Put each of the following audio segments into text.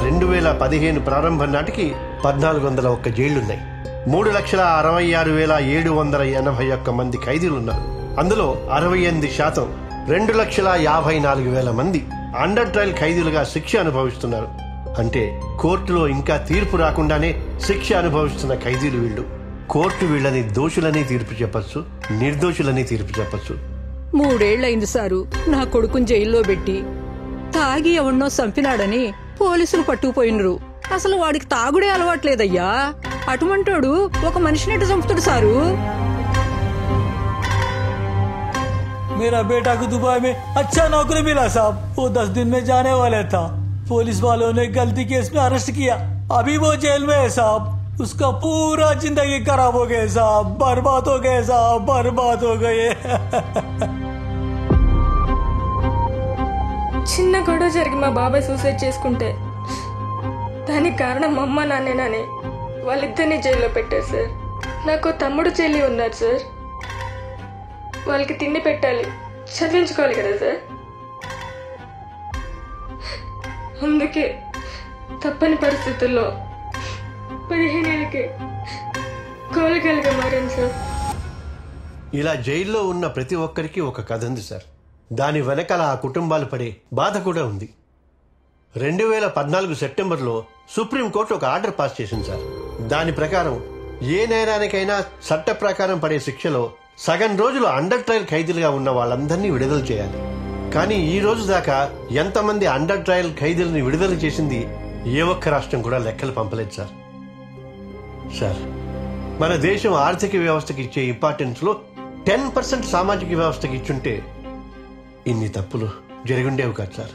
2015 ప్రారంభం నాటికి 1401 జైళ్లున్నాయి. 3,66,781 మంది ఖైదీలున్నారు. అందులో 68% 2,54,000 మంది అండర్ ట్రయల్ ఖైదీలుగా శిక్ష అనుభవిస్తున్నారు. అంటే కోర్టులో ఇంకా తీర్పు రాకుండానే శిక్ష అనుభవిస్తున్న ఖైదీలు వీళ్ళు. కోర్టు వీళ్ళని దోషులని తీర్పు చెప్పచ్చు, నిర్దోషులని తీర్పు చెప్పచ్చు. 3 ఏళ్లైంది సారు నా కొడుకుని జైల్లో పెట్టి. తాగి ఎవన్నో చంపినాడని పోలీసులు పట్టుకుపోయినరు. అసలు వాడికి తాగుడే అలవాట్లేదయ్యా. అటువంటోడు ఒక మనిషినట్టు చంపుతాడు సారు. मेरा बेटा को दुबई में अच्छा नौकरी मिला साहब. वो 10 दिन में जाने वाला था. पुलिस वालों ने गलती केस में अरेस्ट किया. अभी वो जेल में है साहब. उसका पूरा जिंदगी खराब हो गया साहब. बर्बाद हो गए साहब, बर्बाद हो गए. చిన్న గొడవ జరిగి మా బాబాయ్ సూసైడ్ చేసుకుంటే దానికి కారణం మా అమ్మ నాన్నేనని వాళ్ళిద్దరిని జైల్లో పెట్టారు సార్. నాకు తమ్ముడు చెల్లి ఉన్నారు సార్. వాళ్ళకి తిండి పెట్టాలి, చదివించుకోవాలి కదా సార్. అందుకే తప్పని పరిస్థితుల్లో 15 ఏళ్ళకి కోలికలుగా మారాను సార్. ఇలా జైల్లో ఉన్న ప్రతి ఒక్కరికి ఒక కథ ఉంది సార్. దాని వెనకాల ఆ కుటుంబాలు పడే బాధ కూడా ఉంది. 2014 సెప్టెంబర్లో సుప్రీంకోర్టు ఒక ఆర్డర్ పాస్ చేసింది సార్. దాని ప్రకారం ఏ నేరానికైనా చట్ట ప్రకారం పడే శిక్షలో సగం రోజులు అండర్ ట్రయల్ ఖైదీలుగా ఉన్న వాళ్ళందరినీ విడుదల చేయాలి. కానీ ఈ రోజు దాకా ఎంతమంది అండర్ ట్రయల్ ఖైదీలని విడుదల చేసింది ఏ ఒక్క రాష్ట్రం కూడా లెక్కలు పంపలేదు సార్. సార్, మన దేశం ఆర్థిక వ్యవస్థకి ఇచ్చే ఇంపార్టెన్స్ లో 10% సామాజిక వ్యవస్థకి ఇచ్చుంటే ఇన్ని తప్పులు జరిగుండేవి కాదు సార్.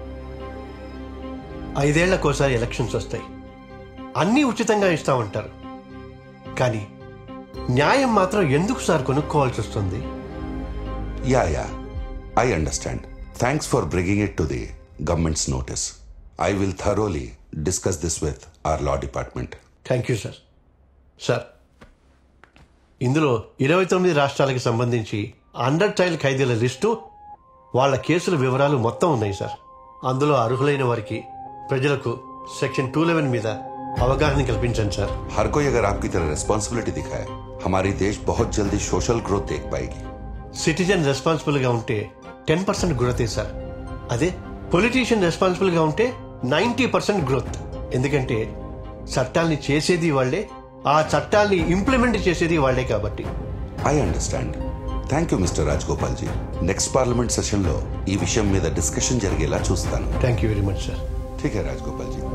5 ఏళ్లకోసారి ఎలక్షన్స్ వస్తాయి. అన్నీ ఉచితంగా ఇస్తామంటారు. కానీ న్యాయం మాత్రం ఎందుకు సార్ కొనుక్కోవాల్సి వస్తుంది? Yeah I understand. Thanks for bringing it to the government's notice. I will thoroughly discuss this with our law department. Thank you sir. Sir, ఇందులో 29 రాష్ట్రాలకు సంబంధించి అండర్ ట్రయల్ ఖైదీల లిస్టు, వాళ్ళ కేసుల వివరాలు మొత్తం ఉన్నాయి సార్. అందులో అర్హులైన వారికి, ప్రజలకు సెక్షన్ 211 మీద అవగాహన కల్పించండి సార్. हर कोई अगर आपकी तरह रेस्पॉन्सिबिलिटी दिखाए, हमारी देश बहुत जल्दी सोशल ग्रोथ देख पाएगी. సిటిజన్ రెస్పాన్సిబుల్ గా ఉంటే 10% గ్రోతే సార్. అదే పొలిటీషియన్ రెస్పాన్సిబుల్ గా ఉంటే 90% గ్రోత్. ఎందుకంటే చట్టాల్ని చేసేది వాళ్లే, ఆ చట్టాల్ని ఇంప్లిమెంట్ చేసేది వాళ్లే కాబట్టి. I understand. Thank you mister Rajagopal ji. Next parliament session లో ఈ విషయం మీద డిస్కషన్ జరిగేలా చూస్తాను. Thank you very much sir. ठीक है राजगोपाल जी.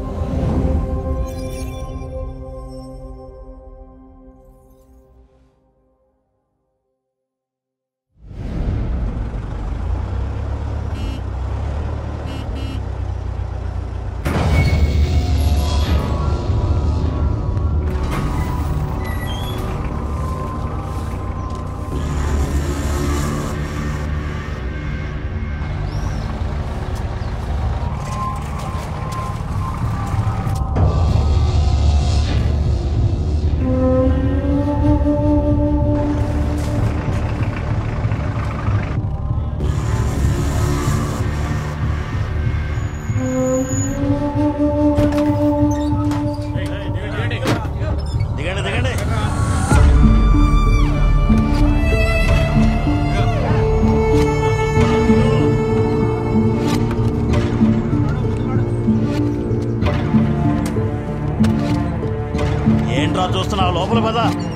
ఏంట్రా చూస్తున్నావు? లోపల పద.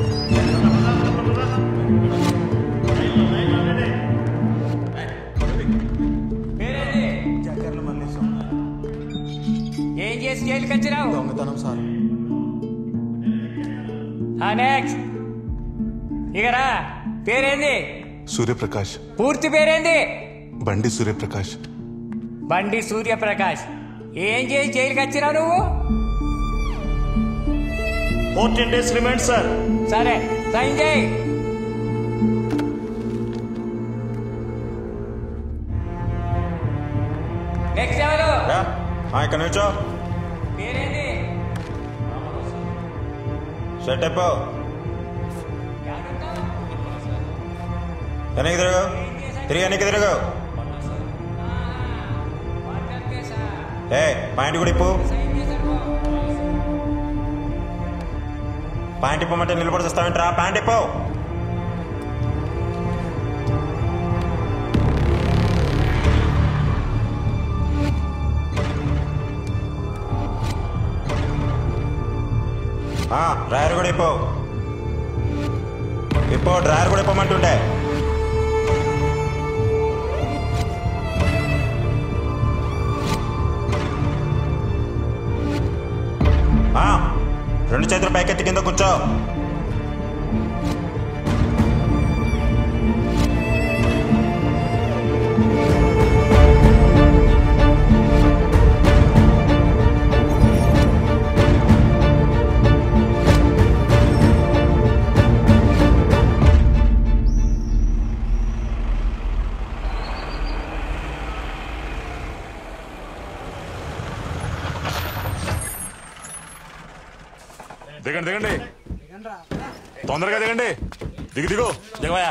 ఏం చేసి జైలుకి వచ్చినావు? దొంగతనం సార్. నెక్స్ట్ ఇకరా. పేరేంది? సూర్యప్రకాష్. పూర్తి పేరేంది? బండి సూర్యప్రకాష్. బండి సూర్యప్రకాష్. ఏం చేసి జైలుకి వచ్చినావు నువ్వు? 14 days రిమాండ్ సార్. సరే, సైన్ చేయి. నెక్స్ట్ ఎవరు? ఇక్కడ నుంచో. పేరేంది? సెట్ అయిపో. వెనక్కి తిరగవు, తిరిగి వెనక్కి తిరగవు. పాయింట్ కూడా ఇప్పు. ప్యాంట్ ఇప్పమంటే నిలబడి చేస్తావేంట్రా? ప్యాంట్ ఇప్పో. డ్రైవర్ కూడా ఇప్పో. డ్రైవర్ కూడా ఇప్పమంటుంటే. రెండు చేతులు పైకెత్తి కింద కూర్చో. దిగండి దిగండి, తొందరగా దిగండి. దిగు దిగవయా.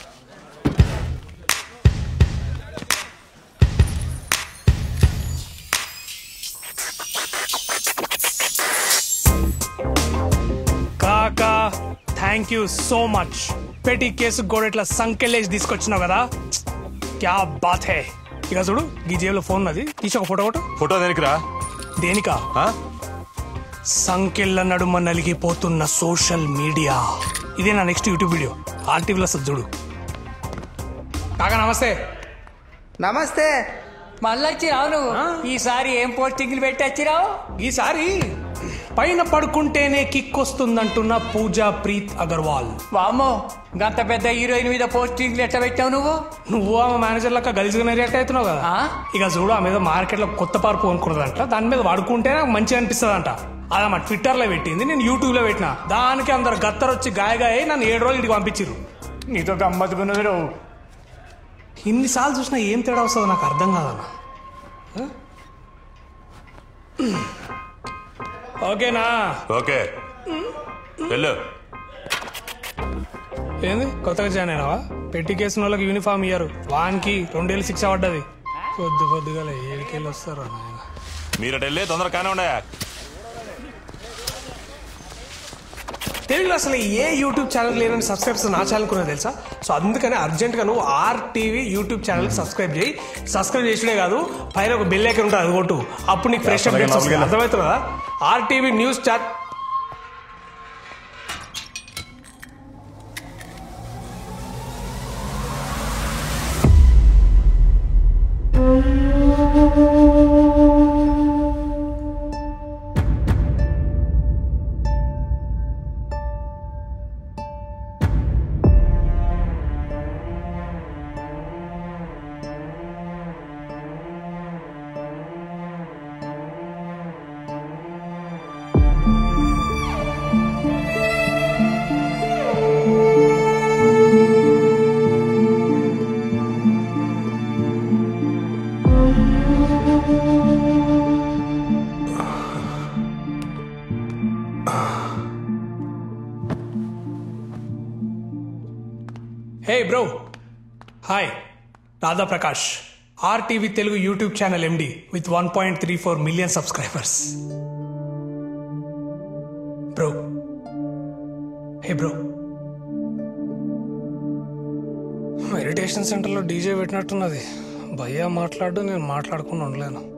కాకా థ్యాంక్ యూ సో మచ్. పెట్టి కేసు కూడా ఇట్లా సంకెళ్ళేసి తీసుకొచ్చినావు కదా, క్యా బాత్ హే. ఇక చూడు, ఈ జేబులో ఫోన్ అది, తీసి ఒక ఫోటో. ఫోటో దేనికిరా? దేనికా? సంకెళ్ళ నడుమ నలిగిపోతున్న సోషల్ మీడియా. ఇదే నా నెక్స్ట్ యూట్యూబ్ వీడియో. ఆర్టీవీలో వస్తుంది చూడు. కాకా నమస్తే. నమస్తే. మళ్ళీ వచ్చిరావు నువ్వు. ఈసారి ఏం పోస్టింగ్లు పెట్టి వచ్చిరావు? ఈసారి పైన పడుకుంటేనే కిక్ వస్తుందంటున్న పూజా ప్రీత్ అగర్వాల్. వామ్మో, గంత పెద్ద హీరోయిన్ మీద పోస్టింగ్లు ఎట్లా పెట్టావు నువ్వు? నువ్వు ఆమె మేనేజర్ లెక్క గలిజిగా రియాక్ట్ అవుతున్నావు కదా. ఇక చూడు, ఆమె మీద మార్కెట్ లో కొత్త పార్పు కొనుక్కున్నదంట. దాని మీద వాడుకుంటే నాకు మంచిగా అనిపిస్తుంది అంట. అది మా ట్విట్టర్ లో పెట్టింది, నేను యూట్యూబ్ లో పెట్టినా. దానికి అందరు గత్తరొచ్చి గాయగాయ నన్ను 7 రోజులు ఇంటికి పంపించారు. నీతో గమ్మత్తుకున్నది నువ్వు. ఇన్నిసార్లు చూసినా ఏం తేడా వస్తుందో నాకు అర్థం కాదన్నా. ఓకేనా? ఓకే వెళ్ళు. ఏంది కొత్తగా జాయిన్ అయినావా? పెట్టి కేసిన వాళ్ళకి యూనిఫామ్ ఇయ్యారు. వానికి 2 ఏళ్ళు శిక్ష పడ్డది. పొద్దుగా 7 ఏళ్ళు వస్తారు. మీరట వెళ్ళి తొందరగా కానే ఉండే. తెలుగులో అసలు ఏ యూట్యూబ్ ఛానల్ లేదని సబ్స్క్రైబర్స్ నా ఛానల్ కూడా తెలుసా? సో అందుకని అర్జెంట్గా నువ్వు RTV యూట్యూబ్ ఛానల్కి సబ్స్క్రైబ్ చేయి. సబ్స్క్రైబ్ చేసినే కాదు, పైన ఒక బెల్ ఐకాన్ ఉంటుంది, అది కొట్టు. అప్పుడు నీకు ఫ్రెష్ అప్డేట్స్ వస్తాయి. అర్థమవుతుంది కదా? RTV news chat. Hey bro, hi, Radha Prakash, RTV Telugu YouTube channel MD with 1.34 million subscribers. Bro, hey bro, meditation సెంటర్లో DJ పెట్టినట్టున్నది. భయ్యా మాట్లాడు, నేను మాట్లాడకుండా ఉండలేను.